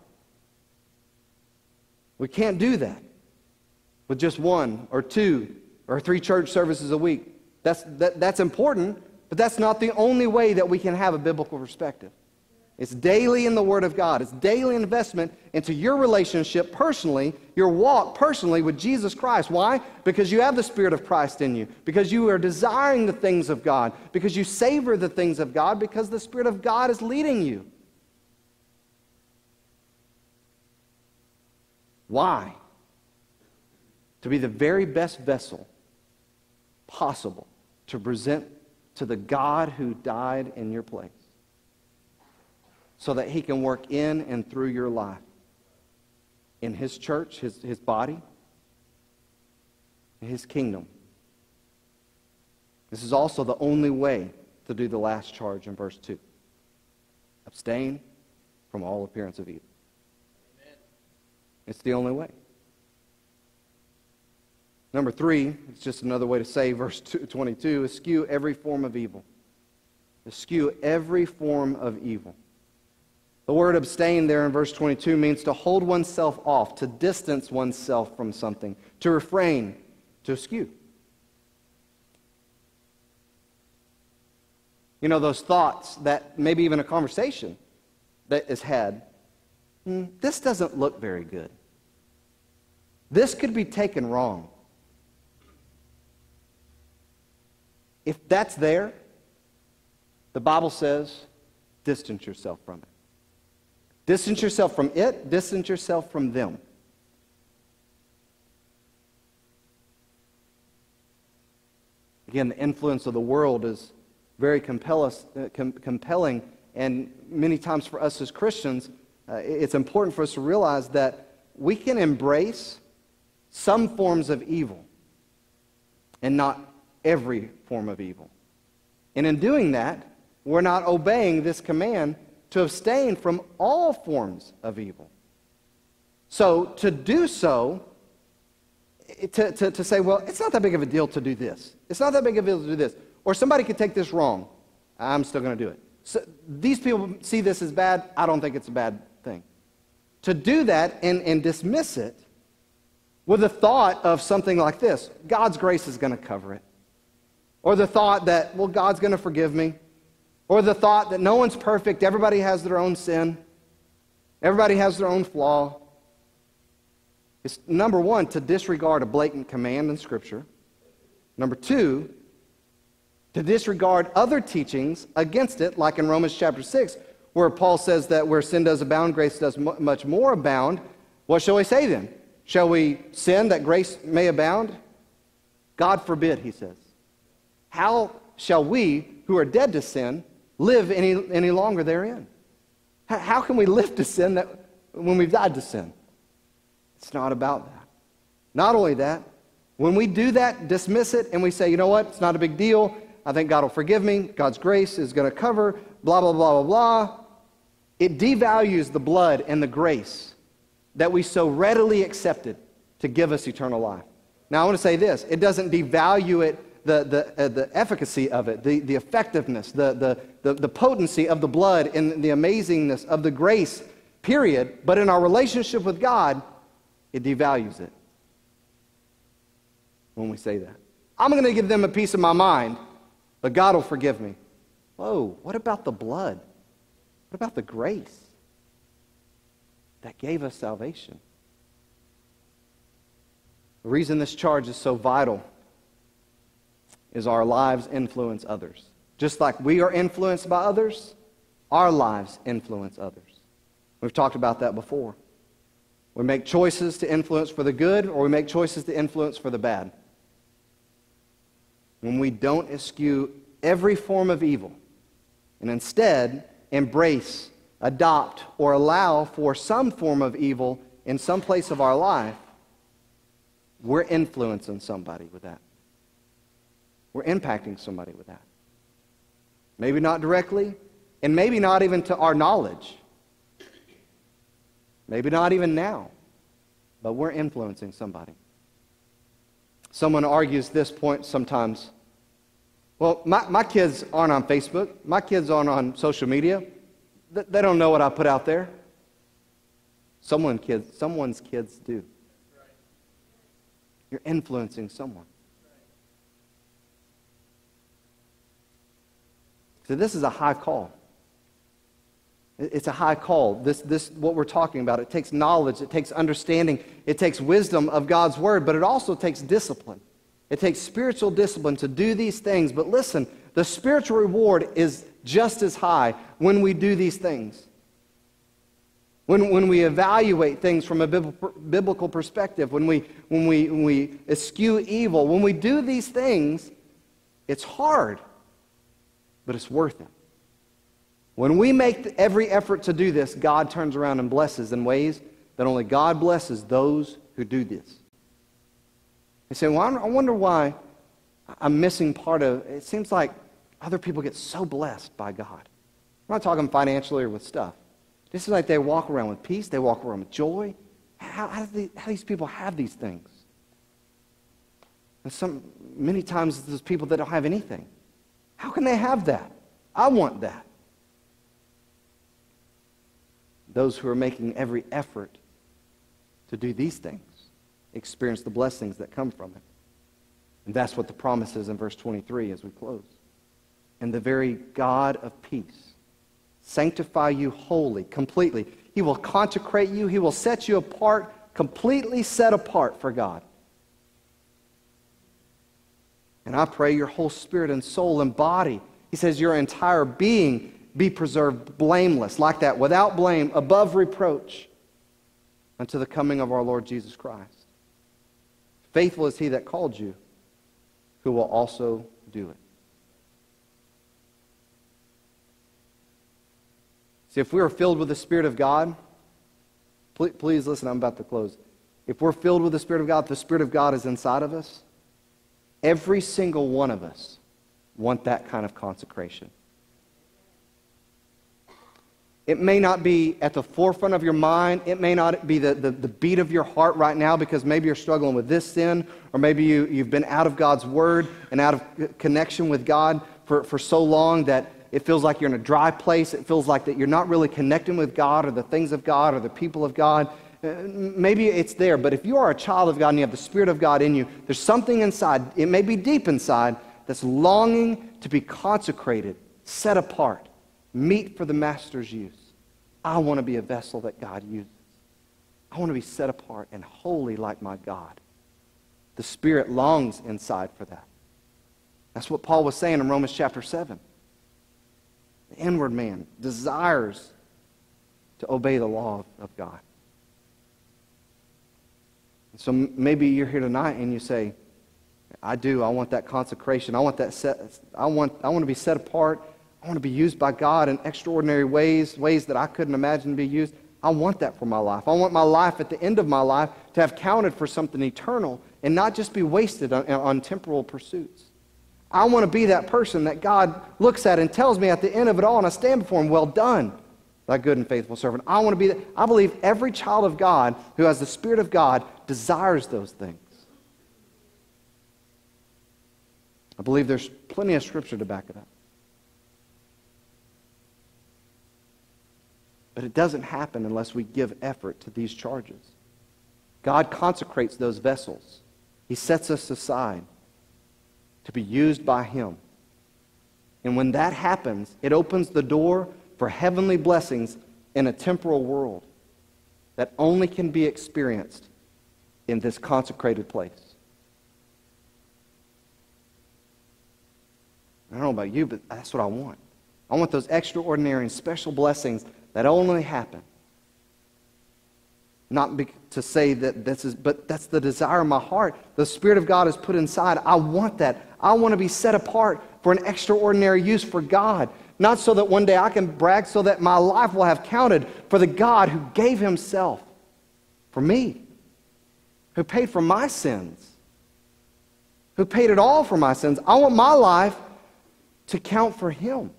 We can't do that with just one or two or three church services a week. That's, that, that's important, but that's not the only way that we can have a biblical perspective. It's daily in the Word of God. It's daily investment into your relationship personally, your walk personally with Jesus Christ. Why? Because you have the Spirit of Christ in you. Because you are desiring the things of God. Because you savor the things of God. Because the Spirit of God is leading you. Why? To be the very best vessel possible to present to the God who died in your place, so that He can work in and through your life, in His church, His, his body, His kingdom. This is also the only way to do the last charge in verse two. Abstain from all appearance of evil. Amen. It's the only way. Number three, it's just another way to say verse twenty-two, eschew every form of evil. Eschew every form of evil. The word abstain there in verse twenty-two means to hold oneself off, to distance oneself from something, to refrain, to eschew. You know, those thoughts that maybe even a conversation that is had, hmm, this doesn't look very good. This could be taken wrong. If that's there, the Bible says, distance yourself from it. Distance yourself from it, distance yourself from them. Again, the influence of the world is very compel us, uh, com- compelling, and many times for us as Christians, uh, it's important for us to realize that we can embrace some forms of evil and not every form of evil. And in doing that, we're not obeying this command to abstain from all forms of evil. So to do so, to, to, to say, well, it's not that big of a deal to do this. It's not that big of a deal to do this. Or somebody could take this wrong. I'm still going to do it. So these people see this as bad. I don't think it's a bad thing. To do that and, and dismiss it with the thought of something like this: God's grace is going to cover it. Or the thought that, well, God's going to forgive me. Or the thought that no one's perfect, everybody has their own sin, everybody has their own flaw. It's, number one, to disregard a blatant command in Scripture. Number two, to disregard other teachings against it, like in Romans chapter six, where Paul says that where sin does abound, grace does much more abound. What shall we say then? Shall we sin that grace may abound? God forbid, he says. How shall we, who are dead to sin, live any, any longer therein? How, how can we live to sin that, when we've died to sin? It's not about that. Not only that, when we do that, dismiss it, and we say, you know what, it's not a big deal, I think God will forgive me, God's grace is going to cover, blah, blah, blah, blah, blah. It devalues the blood and the grace that we so readily accepted to give us eternal life. Now, I want to say this. It doesn't devalue it, the, the, uh, the efficacy of it, the, the effectiveness, the, the, the, the potency of the blood, and the amazingness of the grace, period. But in our relationship with God, it devalues it. when we say that. I'm going to give them a piece of my mind, but God will forgive me. Whoa, what about the blood? What about the grace that gave us salvation? The reason this charge is so vital is our lives influence others. Just like we are influenced by others, our lives influence others. We've talked about that before. We make choices to influence for the good, or we make choices to influence for the bad. When we don't eschew every form of evil, and instead embrace, adopt, or allow for some form of evil in some place of our life, we're influencing somebody with that. We're impacting somebody with that. Maybe not directly, and maybe not even to our knowledge. Maybe not even now, but we're influencing somebody. Someone argues this point sometimes. Well, my, my kids aren't on Facebook. My kids aren't on social media. Th- they don't know what I put out there. Someone kids, someone's kids do. You're influencing someone. So this is a high call. It's a high call. This, this, what we're talking about, it takes knowledge, it takes understanding, it takes wisdom of God's word, but it also takes discipline. It takes spiritual discipline to do these things. But listen, the spiritual reward is just as high when we do these things. When, when we evaluate things from a biblical perspective, when we, when, we, when we eschew evil, when we do these things, it's hard, but it's worth it. When we make every effort to do this, God turns around and blesses in ways that only God blesses those who do this. You say, well, I wonder why I'm missing part of it. It seems like other people get so blessed by God. I'm not talking financially or with stuff. This is like they walk around with peace. They walk around with joy. How, how, do, they, how do these people have these things? And some, many times there's people that don't have anything. How can they have that? I want that. Those who are making every effort to do these things experience the blessings that come from it. And that's what the promise is in verse twenty-three as we close. And the very God of peace sanctify you wholly, completely. He will consecrate you. He will set you apart, completely set apart for God. And I pray your whole spirit and soul and body, he says your entire being, be preserved blameless, like that, without blame, above reproach, unto the coming of our Lord Jesus Christ. Faithful is he that called you, who will also do it. See, if we are filled with the Spirit of God, please, please listen, I'm about to close. If we're filled with the Spirit of God, the Spirit of God is inside of us, every single one of us want that kind of consecration. It may not be at the forefront of your mind. It may not be the, the, the beat of your heart right now because maybe you're struggling with this sin, or maybe you, you've been out of God's Word and out of connection with God for, for so long that it feels like you're in a dry place. It feels like that you're not really connecting with God or the things of God or the people of God. Uh, maybe it's there, but if you are a child of God and you have the Spirit of God in you, there's something inside, it may be deep inside, that's longing to be consecrated, set apart, meet for the Master's use. I want to be a vessel that God uses. I want to be set apart and holy like my God. The Spirit longs inside for that. That's what Paul was saying in Romans chapter seven. The inward man desires to obey the law of, of God. And so maybe you're here tonight and you say, I do, I want that consecration. I want that set, I want, I want to be set apart. I want to be used by God in extraordinary ways, ways that I couldn't imagine to be used. I want that for my life. I want my life at the end of my life to have counted for something eternal and not just be wasted on, on temporal pursuits. I want to be that person that God looks at and tells me at the end of it all, and I stand before him, well done, thy good and faithful servant. I want to be that. I believe every child of God who has the Spirit of God desires those things. I believe there's plenty of Scripture to back it up. But it doesn't happen unless we give effort to these charges. God consecrates those vessels. He sets us aside to be used by Him. And when that happens, it opens the door for heavenly blessings in a temporal world that only can be experienced in this consecrated place. I don't know about you, but that's what I want. I want those extraordinary and special blessings that only happen. Not be, to say that this is, but that's the desire of my heart. The Spirit of God is put inside. I want that. I want to be set apart for an extraordinary use for God. Not so that one day I can brag, so that my life will have counted for the God who gave Himself for me, who paid for my sins, who paid it all for my sins. I want my life to count for Him.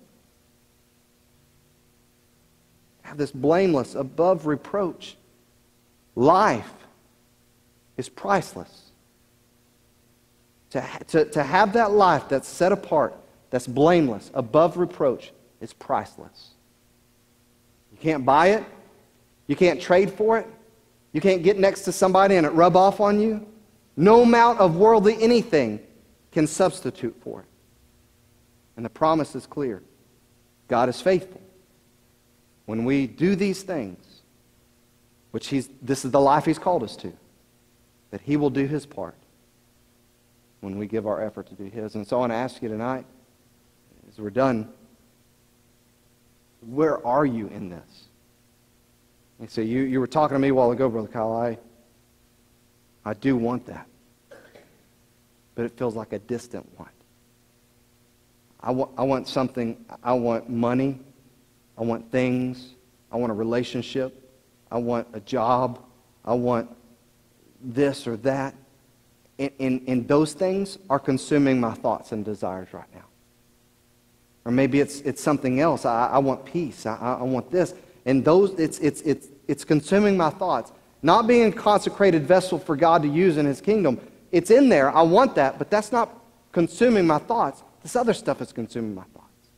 Have this blameless, above reproach. Life is priceless. To, to, to have that life that's set apart, that's blameless, above reproach, is priceless. You can't buy it. You can't trade for it. You can't get next to somebody and it rub off on you. No amount of worldly anything can substitute for it. And the promise is clear. God is faithful. When we do these things, which he's, this is the life He's called us to, that He will do His part when we give our effort to do His. And so I want to ask you tonight, as we're done, where are you in this? You say, you, you were talking to me a while ago, Brother Kyle. I, I do want that. But it feels like a distant one. I want, I want something, I want money, I want things, I want a relationship, I want a job, I want this or that. And, and, and those things are consuming my thoughts and desires right now. Or maybe it's, it's something else. I, I want peace, I, I want this. And those, it's, it's, it's, it's consuming my thoughts. Not being a consecrated vessel for God to use in His kingdom. It's in there, I want that, but that's not consuming my thoughts. This other stuff is consuming my thoughts.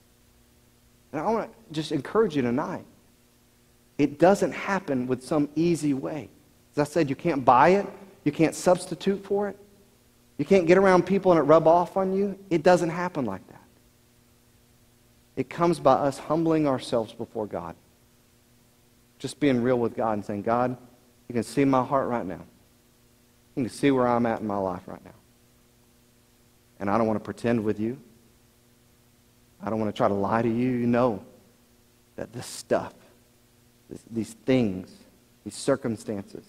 And I want to just encourage you tonight. It doesn't happen with some easy way. As I said, you can't buy it. You can't substitute for it. You can't get around people and it rub off on you. It doesn't happen like that. It comes by us humbling ourselves before God. Just being real with God and saying, God, you can see my heart right now. You can see where I'm at in my life right now. And I don't want to pretend with you. I don't want to try to lie to you. You know that this stuff, this, these things, these circumstances,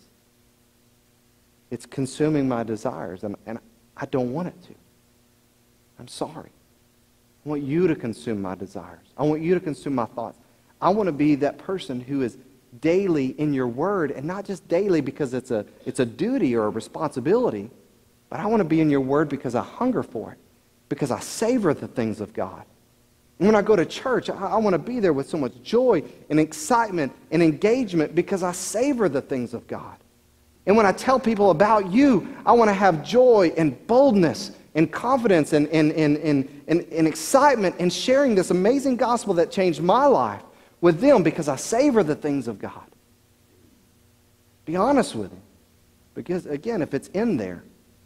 it's consuming my desires, and, and I don't want it to. I'm sorry. I want you to consume my desires. I want you to consume my thoughts. I want to be that person who is daily in your word, and not just daily because it's a, it's a duty or a responsibility, but I want to be in your word because I hunger for it, because I savor the things of God. And when I go to church, I, I want to be there with so much joy and excitement and engagement because I savor the things of God. And when I tell people about you, I want to have joy and boldness and confidence and, and, and, and, and, and excitement in sharing this amazing gospel that changed my life with them because I savor the things of God. Be honest with Him. Because, again, if it's in there,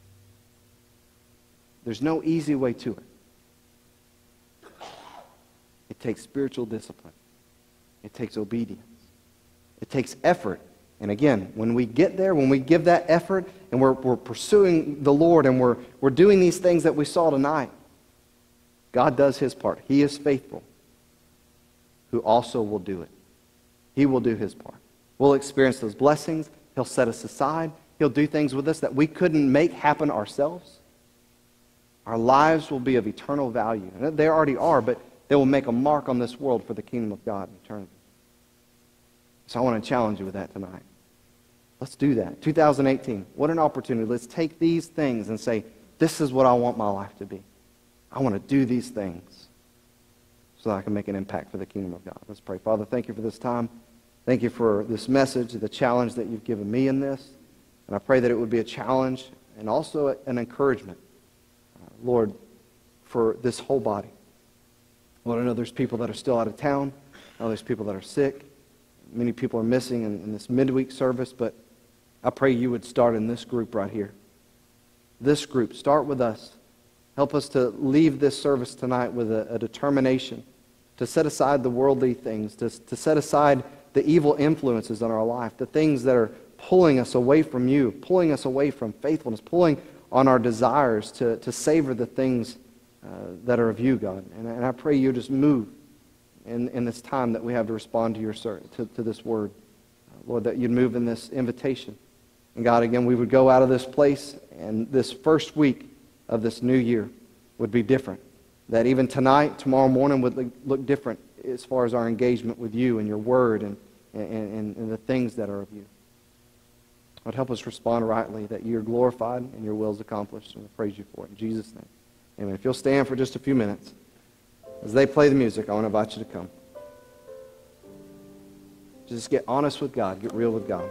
there's no easy way to it. It takes spiritual discipline. It takes obedience. It takes effort. And again, when we get there, when we give that effort and we're, we're pursuing the Lord and we're, we're doing these things that we saw tonight, God does His part. He is faithful, who also will do it. He will do His part. We'll experience those blessings. He'll set us aside. He'll do things with us that we couldn't make happen ourselves. Our lives will be of eternal value. And they already are, but they will make a mark on this world for the kingdom of God in eternity. So I want to challenge you with that tonight. Let's do that. two thousand eighteen, what an opportunity. Let's take these things and say, this is what I want my life to be. I want to do these things so that I can make an impact for the kingdom of God. Let's pray. Father, thank you for this time. Thank you for this message, the challenge that you've given me in this. And I pray that it would be a challenge and also an encouragement, uh, Lord, for this whole body. Lord, I know there's people that are still out of town. I know there's people that are sick. Many people are missing in, in this midweek service, but I pray you would start in this group right here. this group. Start with us. Help us to leave this service tonight with a, a determination to set aside the worldly things, to, to set aside the evil influences in our life, the things that are pulling us away from you, pulling us away from faithfulness, pulling on our desires to, to savor the things uh, that are of you, God. And, and I pray you just move in, in this time that we have to respond to your ser- to, to this word. Uh, Lord, that you'd move in this invitation. And God, again, we would go out of this place, and this first week of this new year would be different. That even tonight, tomorrow morning would look, look different as far as our engagement with you and your word and, and, and, and the things that are of you. Lord, help us respond rightly, that you're glorified and your will is accomplished. And we praise you for it. In Jesus' name. Amen. If you'll stand for just a few minutes. As they play the music, I want to invite you to come. Just get honest with God. Get real with God.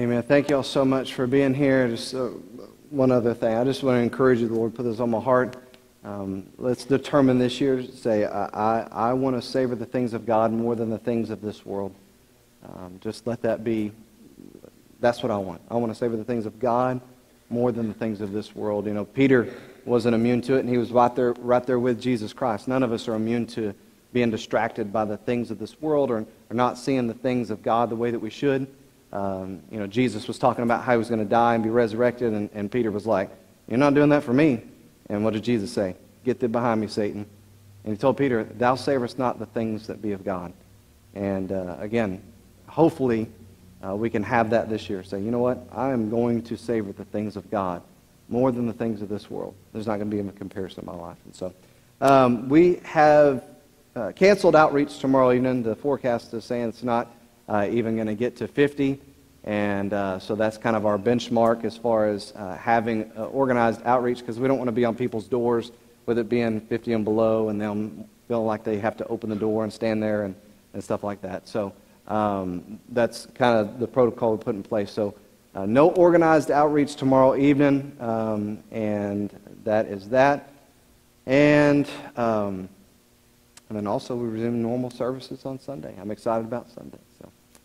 Amen. Thank you all so much for being here. Just uh, one other thing. I just want to encourage you, the Lord put this on my heart. Um, let's determine this year to say, I, I, I want to savor the things of God more than the things of this world. Um, just let that be, that's what I want. I want to savor the things of God more than the things of this world. You know, Peter wasn't immune to it, and he was right there, right there with Jesus Christ. None of us are immune to being distracted by the things of this world or, or not seeing the things of God the way that we should. Um, you know, Jesus was talking about how he was going to die and be resurrected, and, and Peter was like, you're not doing that for me. And what did Jesus say? Get thee behind me, Satan. And he told Peter, thou savorest not the things that be of God. And uh, again, hopefully uh, we can have that this year. Say, you know what? I am going to savor the things of God more than the things of this world. There's not going to be a comparison in my life. And so um, we have uh, canceled outreach tomorrow evening. The forecast is saying it's not uh, even going to get to fifty. And uh, so that's kind of our benchmark as far as uh, having uh, organized outreach, because we don't want to be on people's doors with it being fifty and below and them feeling like they have to open the door and stand there and, and stuff like that. So um, that's kind of the protocol we put in place. So uh, no organized outreach tomorrow evening, um, and that is that. And, um, and then also we resume normal services on Sunday. I'm excited about Sunday. So,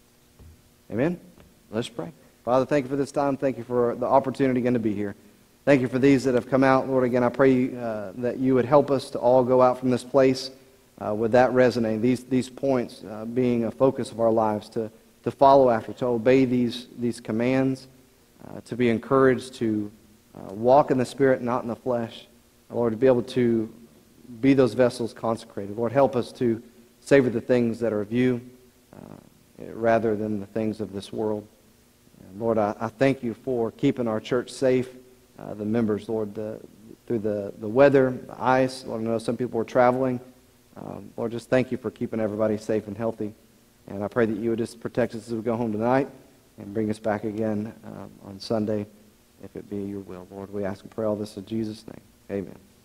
amen. Let's pray. Father, thank you for this time. Thank you for the opportunity again to be here. Thank you for these that have come out. Lord, again, I pray uh, that you would help us to all go out from this place uh, with that resonating, these, these points uh, being a focus of our lives, to, to follow after, to obey these, these commands, uh, to be encouraged to uh, walk in the Spirit, not in the flesh. Lord, to be able to be those vessels consecrated. Lord, help us to savor the things that are of you uh, rather than the things of this world. Lord, I, I thank you for keeping our church safe, uh, the members, Lord, the, through the, the weather, the ice. Lord, I know some people were traveling. Um, Lord, just thank you for keeping everybody safe and healthy. And I pray that you would just protect us as we go home tonight and bring us back again um, on Sunday, if it be your will. Lord, we ask and pray all this in Jesus' name. Amen.